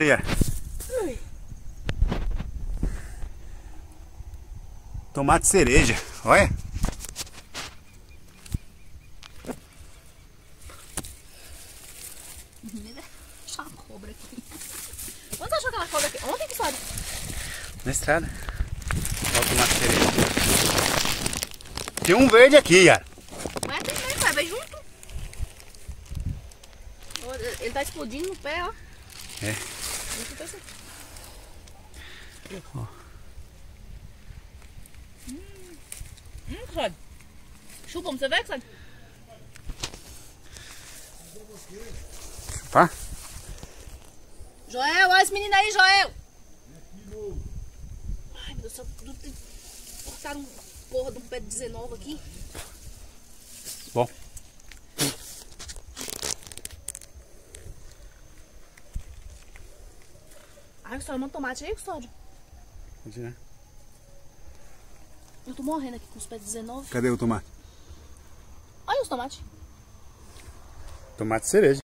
Tomate cereja, olha. Achou uma cobra aqui. Onde você achou aquela cobra aqui? Ontem que sabe? Na estrada. Olha o tomate cereja. Tem um verde aqui, Yara. Ué, tem mesmo, vai junto. Ele tá explodindo no pé, ó. É. Ó. Custódio. Chupa, você vê, Custódio? Chupar? Joel, olha esse menino aí, Joel. Ai, meu Deus do céu. Cortaram um porra de um pé de 19 aqui. Bom. Ai, Custódio, manda tomate aí, Custódio. Pode ir, né? Eu tô morrendo aqui com os pés de 19. Cadê o tomate? Olha os tomates. Tomate cereja.